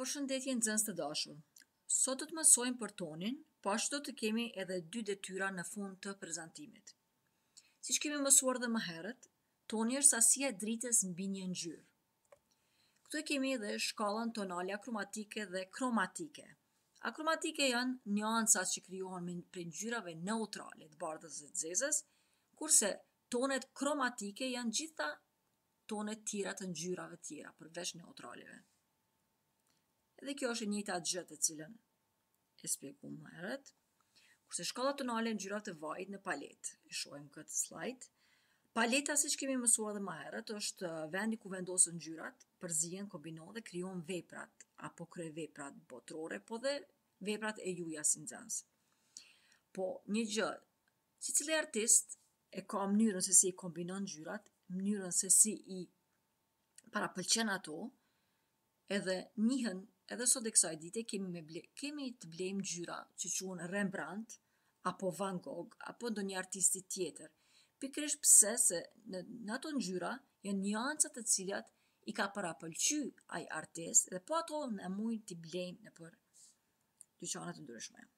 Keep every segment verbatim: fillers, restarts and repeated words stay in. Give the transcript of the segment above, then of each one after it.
Përshëndetje nxënës të dashur. Sot do të mësojmë për tonin, po ashtu do të kemi edhe dy detyra në fund të prezantimit. Siç kemi mësuar edhe më herët, toni është sasia e dritës mbi një ngjyrë. Këtu e kemi edhe shkallën tonale akromatike dhe kromatike. Akromatike janë nyancat që krijohen prej ngjyrave neutrale të bardhës dhe të zezës, kurse tonet kromatike janë gjitha tonet tjera të ngjyrave tjera përveç neutraleve. Edhe kjo është e njëjta gjë të cilën e shpjeguam më herët. Kurse shkalla tonale e ngjyrave të vajit në palet, e shohim këtë slide. Paleta, siç kemi mësuar edhe më herët, është vendi ku vendosen ngjyrat, përzihen, kombinohen dhe krijojnë veprat apo kryeveprat botërore, po dhe veprat e juaja si nxënës. Po një gjë, secili artist e ka mënyrën se si i kombinon ngjyrat, mënyrën se si i parapëlqen ato, edhe njihen edhe sot e kësaj dite kemi, me ble, kemi të blejmë ngjyra që quhen Rembrandt, apo Van Gogh, apo ndonjë artisti tjetër. Pikërisht pse se në, në ato ngjyra janë nyanca të cilat i ka parapëlqy ai artist dhe po ato ne mujnë t'i blejmë nëpër dyqane të ndryshme.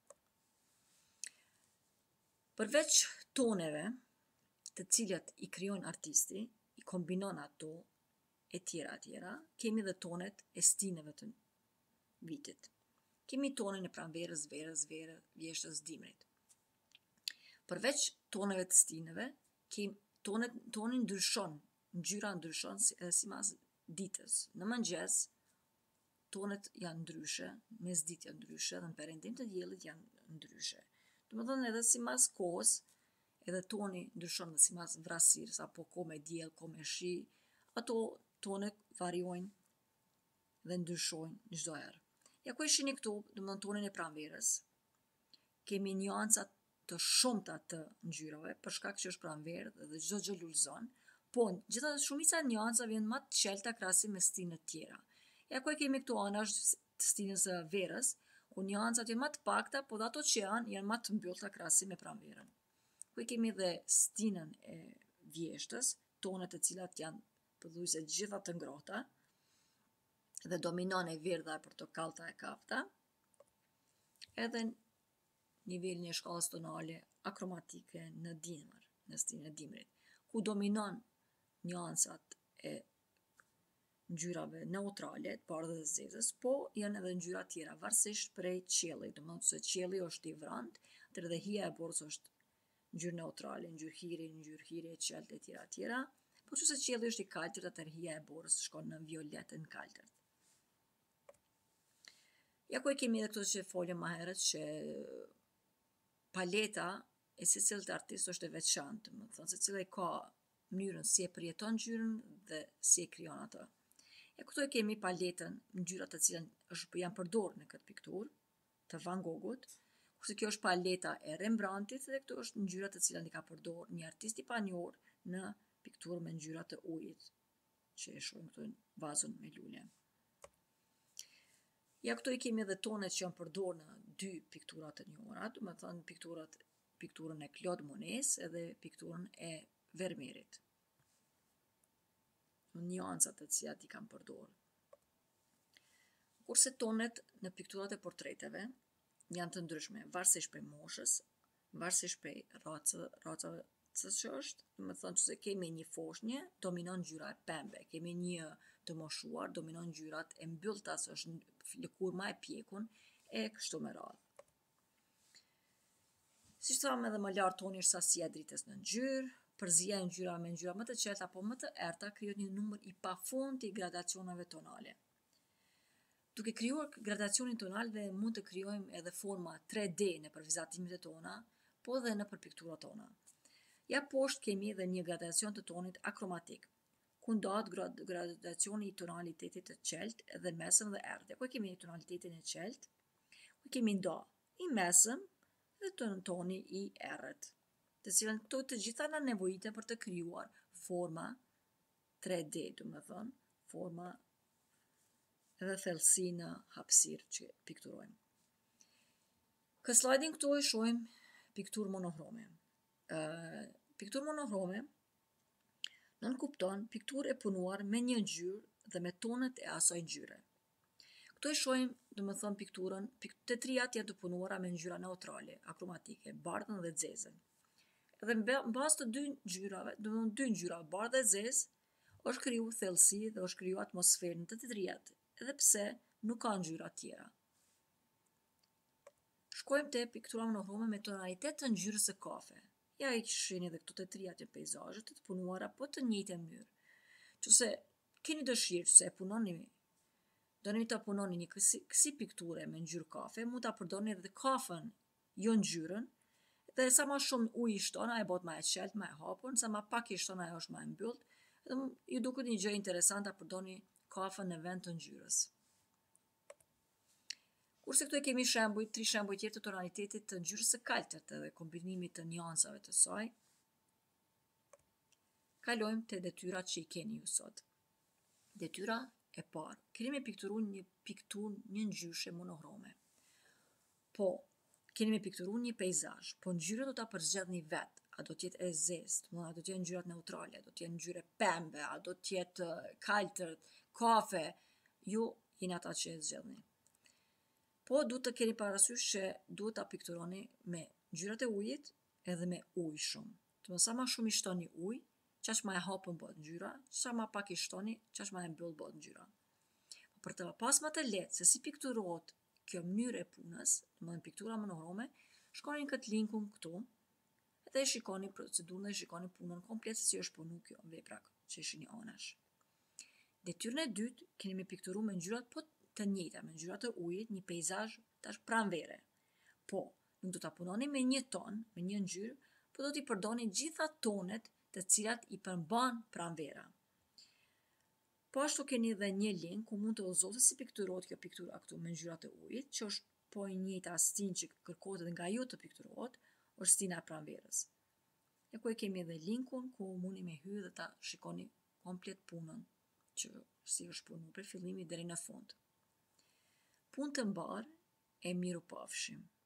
Përveç toneve, të cilat i krijojnë artisti, i kombinon ato e tjera e tjera, kemi dhe tonet e stineve të vitit. Kemi tonin e pranverës, verës, verë, vjeshtës, dimrit. Përveç toneve të stineve, kemi tonet, tonin ndryshon, ngjyra ndryshon si, edhe sipas ditës. Në mëngjes, tonet janë ndryshe, mes ditë janë ndryshe, dhe në perëndim të diellit janë ndryshe. Domethënë edhe sipas kohës, edhe toni ndryshon dhe sipas vrasësirës, apo kohë me diell, kohë me shi, ato tonet variojnë dhe ndryshojnë çdo herë. Ja ku e shihni këtu, domethënë tonin e pranverës. Kemi nyanca të shumta të ngjyrave për shkak që është pranverë dhe çdo gjë lulëzon, po gjithashtu shumica e nyancave janë më të qelta krahasim me stinet tjera. Ja ku e kemi këtu anash të stinës së verës, ku nyancat janë më të pakta, po dhe ato që janë janë më të mbyllta krahasim me pranverën. Ku e kemi dhe stinën e vjeshtës, tonet e cilat janë pothuajse të gjitha të ngrohta, dhe dominon e verdha e portokallta e kafta, edhe nivelin e shkallës tonale akromatike në dimër, në stinën e dimrit, ku dominon nyancat e ngjyrave neutrale, të bardhë dhe zezës, po janë edhe ngjyra tjera, varësisht prej qiellit, domethënë se qielli është i vrant, atëherë dhe hija e borës është ngjyrë neutrale, ngjyrë hiri, ngjyrë hiri e qeltë e tjera tjera, po nëse qielli është i kaltërt, atëherë hija e borës shkon në violet në kaltërt. Ja ku e kemi edhe këto që folëm më herët, që paleta e secilit artist është e veçantë, më thënë, secili ka mënyrën si e përjeton ngjyrën dhe si e krijon atë. E këtu e kemi paletën, ngjyrat të cilat është janë përdorur në këtë pikturë të Van Goghut, kurse kjo është paleta e Rembrandtit dhe këtu është ngjyrat të cilat i ka përdorur një artist i panjohur në pikturë me ngjyra të ujit, që e shohim këtu në vazën me lule. Ja këtu i kemi edhe tonet që janë përdorur në dy piktura të njohura, do të thënë pikturat, pikturën e Claude Monet edhe pikturën e Vermeerit. Nyancat të cilat i kanë përdorur. Kurse tonet në pikturat e portreteve janë të ndryshme, varësisht prej moshës, varësisht prej racave, racave që është, do të thënë se kemi një foshnjë, dominon ngjyra e pembe, kemi një të moshuar, dominon ngjyrat e mbyllta, se është lëkurë më e pjekun, e kështu me radhë. Siç thamë edhe më lart, toni është sasia e dritës në ngjyrë, përzija e ngjyrave me ngjyra më të qelta apo më të errta krijon një numër i pafundit i gradacioneve tonale. Duke krijuar gradacionin tonal dhe mund të krijojmë edhe forma tre D nëpër vizatimet e tona, po edhe nëpër pikturat tona. Ja poshtë kemi edhe një gradacion të tonit akromatik, ku ndahet gradacioni i tonalitetit të qeltë dhe mesëm dhe errët. Ku kemi tonalitetin e qeltë, ku kemi nda i mesëm dhe ton toni i errët, të cilën këto të gjitha na nevojiten për të krijuar forma tre D, do të thënë, forma edhe thellësi në hapësirë që pikturojmë. Këtë slajdin këtu e shohim pikturë monohrome. Uh, pikturë monohrome nënkupton pikturë e punuar me një ngjyrë dhe me tonet e asaj ngjyre. Këtu e shohim, do më thënë, pikturën, pik të trijat janë të punuara me ngjyra neutrale, akromatike, bardhën dhe zezën. Edhe në bazë të dy ngjyrave, do të thonë dy ngjyra, bardhë dhe zezë, është kriju thellësi dhe është kriju atmosferë në të trijat, edhe pse nuk ka ngjyra tjera. Shkojmë te piktura monohrome me tonalitet të ngjyrës së kafe. Ja i shihni edhe këtu të trijat janë peizazhe të punuara po të njëjtën mënyrë. Qëse keni dëshirë se e punoni, doni ta punoni një kësi, kësi pikture me ngjyrë kafe, mund ta përdorni edhe kafën, jo ngjyrën, dhe sa më shumë ujë i shton, ajo bëhet më e qeltë, më e hapur, sa më pak i shton, ajo është më e mbyllët. Dhe ju duket një gjë interesante ta përdorni kafën në vend të ngjyrës. Kurse këtu e kemi shembuj, tri shembuj tjerë të tonalitetit të ngjyrës së kaltërt dhe kombinimit të njansave të saj. Kalojmë te detyrat që i keni ju sot. Detyra e parë, keni me pikturu një pikturë një ngjyshe monohrome. Po, keni me pikturu një peizazh, po ngjyrën do ta përzgjedhni vetë. A do t'jetë e zezë, a do t'jetë ngjyrat neutrale, a do t'jetë ngjyre pembe, a do t'jetë kaltërt, kafe, ju jeni ata që e zgjedhni. Po duhet të keni parasysh që duhet ta pikturoni me ngjyrat e ujit edhe me ujë shumë. Do të sa më shumë i shtoni ujë, qaq më e hapur bëhet ngjyra, sa më pak i shtoni, qaq më e mbyllur bëhet ngjyra. Për të pas më të lehtë se si pikturohet kjo mënyrë e punës, domethënë piktura monohrome, shkoni në këtë linkun këtu dhe shikoni procedurën dhe shikoni punën komplet se si është punu kjo vepra që ishini anash. Detyrën e dytë keni me pikturu me ngjyrat po të njëjta, me ngjyrat e ujit, një peizazh tash pranvere. Po, nuk do ta punoni me një ton, me një ngjyrë, po do t'i përdorni gjitha tonet të cilat i përmban pranvera. Po ashtu keni edhe një link ku mund të udhëzoni si pikturohet kjo piktura këtu me ngjyrat e ujit, që është po e njëjta stin që kërkohet edhe nga ju të pikturohet, është stina e pranverës. E ku e kemi edhe linkun ku mundi me hyrë dhe ta shikoni komplet punën që si është punu prej fillimit deri në fund. Punë të mbarë e miru pafshim.